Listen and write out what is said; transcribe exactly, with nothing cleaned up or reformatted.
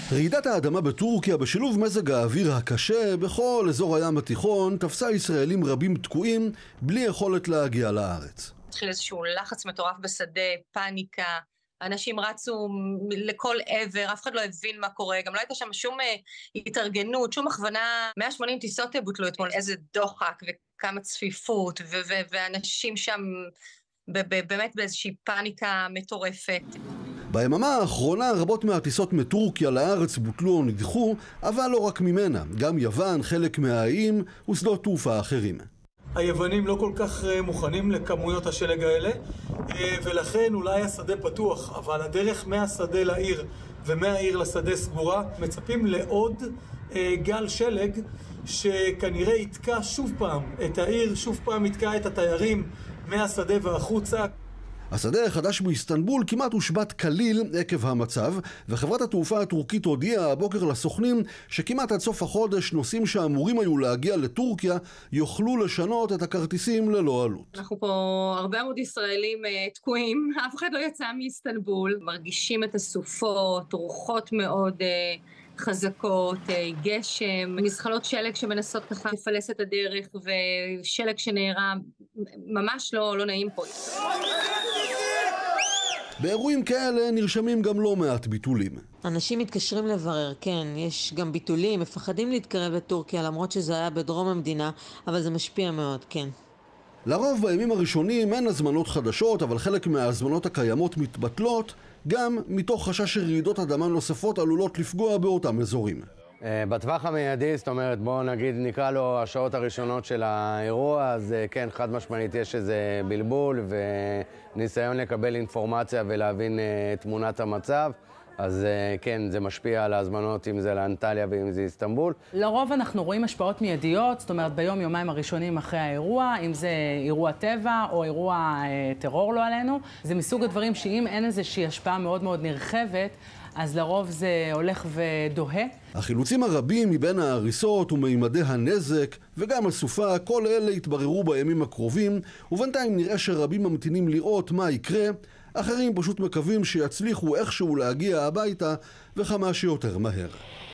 רעידת האדמה בטורקיה בשילוב מזג האוויר הקשה בכל אזור הים התיכון תפסה ישראלים רבים תקועים בלי יכולת להגיע לארץ. התחיל איזשהו לחץ מטורף בשדה, פאניקה, אנשים רצו לכל עבר, אף אחד לא הבין מה קורה, גם לא הייתה שם שום התארגנות, שום הכוונה. מאה ושמונים טיסות בוטלו אתמול, איזה דוחק וכמה צפיפות, ו- ו- ואנשים שם באמת באיזושהי פאניקה מטורפת. ביממה האחרונה רבות מהטיסות מטורקיה לארץ בוטלו או נדחו, אבל לא רק ממנה, גם יוון, חלק מהאיים ושדות תעופה אחרים. היוונים לא כל כך מוכנים לכמויות השלג האלה, ולכן אולי השדה פתוח, אבל הדרך מהשדה לעיר ומהעיר לשדה סגורה. מצפים לעוד גל שלג שכנראה יתקע שוב פעם את העיר, שוב פעם יתקע את התיירים מהשדה והחוצה. השדה החדש באיסטנבול כמעט הושבת כליל עקב המצב, וחברת התעופה הטורקית הודיעה הבוקר לסוכנים שכמעט עד סוף החודש נוסעים שאמורים היו להגיע לטורקיה יוכלו לשנות את הכרטיסים ללא עלות. אנחנו פה הרבה מאוד ישראלים uh, תקועים, אף אחד לא יצא מאיסטנבול, מרגישים את הסופות, רוחות מאוד uh, חזקות, uh, גשם, מזחלות שלג שמנסות ככה לפלס את הדרך, ושלג שנערה ממש לא, לא נעים פה. באירועים כאלה נרשמים גם לא מעט ביטולים. אנשים מתקשרים לברר, כן, יש גם ביטולים, מפחדים להתקרב לטורקיה למרות שזה היה בדרום המדינה, אבל זה משפיע מאוד, כן. לרוב בימים הראשונים אין הזמנות חדשות, אבל חלק מההזמנות הקיימות מתבטלות, גם מתוך חשש שרעידות אדמה נוספות עלולות לפגוע באותם אזורים. בטווח המיידי, זאת אומרת, בואו נגיד, נקרא לו השעות הראשונות של האירוע, אז כן, חד משמעית יש איזה בלבול וניסיון לקבל אינפורמציה ולהבין תמונת המצב. אז כן, זה משפיע על ההזמנות, אם זה לאנטליה ואם זה איסטנבול. לרוב אנחנו רואים השפעות מיידיות, זאת אומרת, ביום יומיים הראשונים אחרי האירוע, אם זה אירוע טבע או אירוע אה, טרור לא עלינו. זה מסוג הדברים שאם אין איזושהי השפעה מאוד מאוד נרחבת, אז לרוב זה הולך ודוהה. החילוצים הרבים מבין ההריסות ומימדי הנזק וגם הסופה, כל אלה יתבררו בימים הקרובים, ובינתיים נראה שרבים ממתינים לראות מה יקרה, אחרים פשוט מקווים שיצליחו איכשהו להגיע הביתה וכמה שיותר מהר.